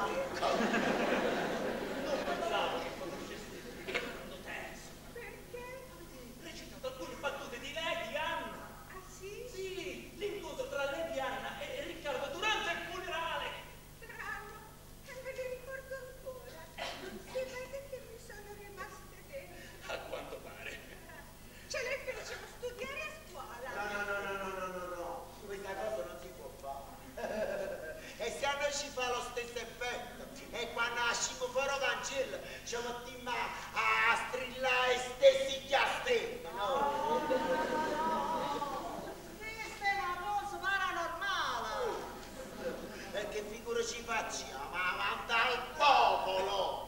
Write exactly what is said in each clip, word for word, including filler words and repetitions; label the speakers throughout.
Speaker 1: Non pensavo che conoscessi il mondo terzo.
Speaker 2: Perché?
Speaker 1: Avete recitato alcune battute di Lady Anna.
Speaker 2: Ah sì?
Speaker 1: Sì, l'incontro tra Lady Anna e Riccardo durante il funerale.
Speaker 2: Strano, e me li ricordo ancora. Non si vede che mi sono rimaste dentro.
Speaker 1: A quanto pare.
Speaker 2: Ce le fecero studiare a scuola.
Speaker 3: No, no, no, no, no, no, no, no. Questa cosa non si può fare. E se a noi ci fa lo stesso effetto, e quando nasciamo fuori cancello, ci mettiamo a strillare stessi chiastelli, no?
Speaker 4: Questa è una cosa paranormale.
Speaker 3: E che figura ci facciamo avanti al popolo?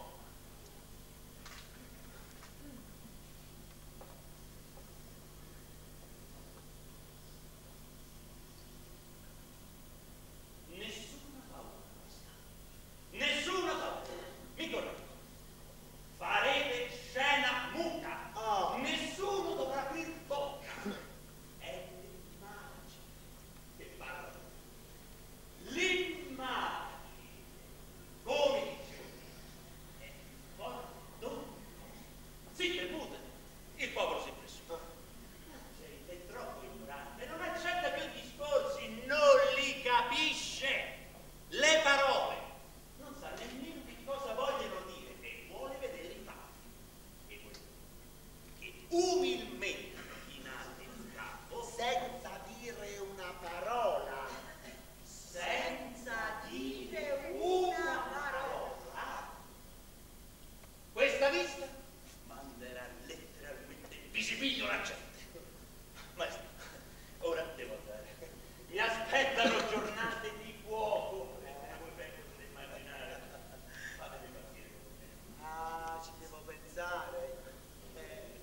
Speaker 1: Nessuna paura questa. Nessuna paura. Mi correggo. Farete scena muta.
Speaker 3: Oh.
Speaker 1: Nessuno dovrà aprir bocca. È l'immagine che parla. L'immagine. Come dicevo, è più forte d'ogni cosa. Zitte, mute. Il popolo si impressiona. Sei troppo ignorante, non accetta più discorsi, non li capisce. Le parole. Non sa nemmeno che cosa vogliono dire e vuole vedere i fatti. E voi, che umilmente chinate il capo
Speaker 3: Senza dire una parola.
Speaker 1: senza dire una parola. Questa vista manderà letteralmente in visibilio la gente. Maestro, ora devo andare. Mi aspettano giornate di fuoco. E voi ben potete immaginare. Fatemi partire con me.
Speaker 3: Ah, ci devo pensare. Eh.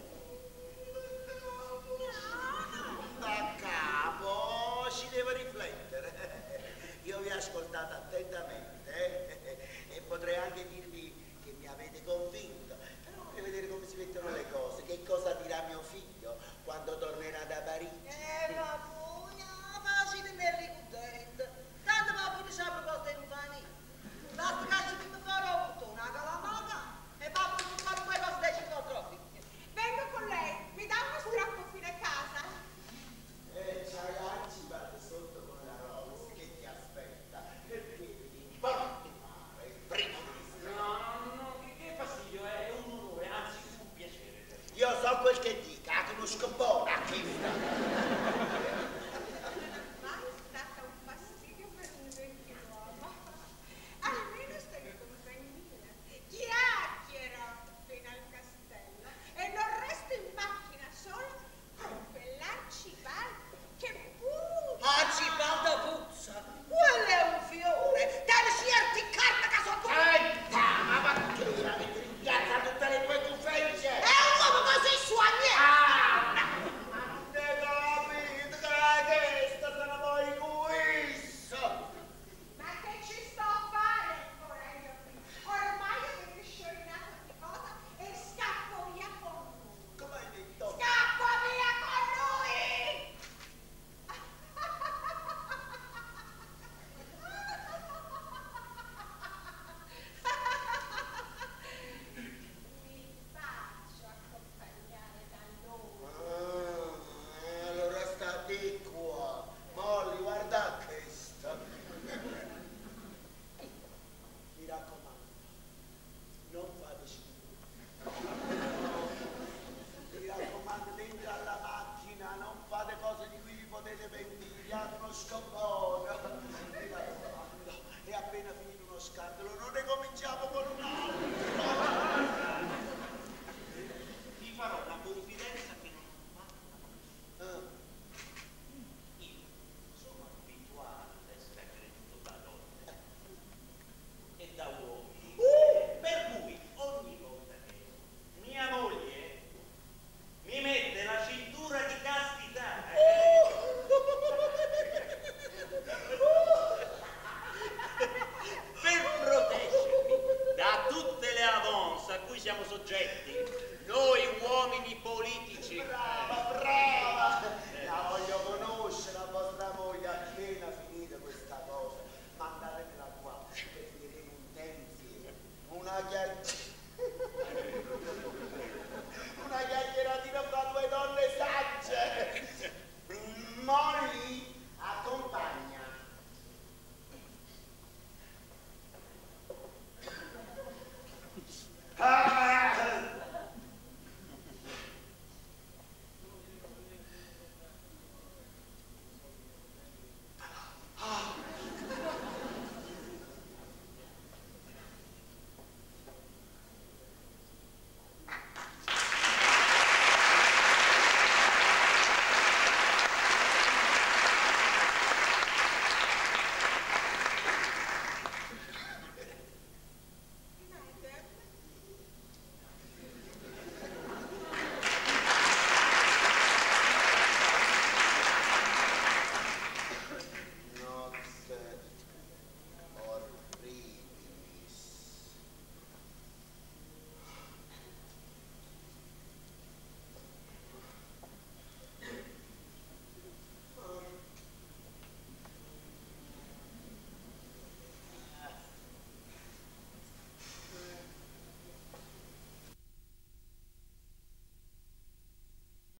Speaker 3: Da capo, ci devo riflettere. Io vi ho ascoltato attentamente eh, e potrei anche dirvi che mi avete convinto. Però voglio vedere come si mettono le cose, che cosa dirà mio figlio quando tornerà da Parigi.
Speaker 4: Eh, papugna, facile me ricontento. Tanto papugna sa cosa devo fare. Basta che ci mi farò avuto una calamata e papugna non fa due cose dei cinque troppi.
Speaker 2: Vengo con lei, mi dà uno strappo fino a casa?
Speaker 3: Eh, c'hai anzi, guarda sotto con la Rose che ti aspetta. Perché devi porti male, primo ministro.
Speaker 1: No, no, no, che, che fastidio, è un onore, anzi un piacere.
Speaker 3: Io so quel che dica, la conosco buona, chi sta.
Speaker 2: Mai stata un fastidio per un gentiluomo. Almeno stai in compagnia. Chiacchiero fino al castello e non resto in macchina solo con quell'arcibald che puzza.
Speaker 4: Arcibald puzza, quello è un fiore, deve si articcarmi che so pure.
Speaker 3: Senta, ma perché avete ringraziato tutte le tue cufegge?
Speaker 4: È un uomo così soigné.
Speaker 3: Ah, no. Ma non ne capite che la testa sono voi questo.
Speaker 2: Ma che ci sto a fare ancora io qui? Ormai avete sciorinato di cosa e scappo via con lui.
Speaker 3: Come hai detto?
Speaker 2: Scappo via con lui! Mi faccio accompagnare da lui.
Speaker 3: Ah, allora sta di qua. Molly, guarda questa. Mi raccomando, non fateci mi raccomando, dentro alla macchina non fate cose di cui vi potete pentire, io conosco buono. Mi raccomando, e appena finito uno scandalo non ne cominciamo con un altro.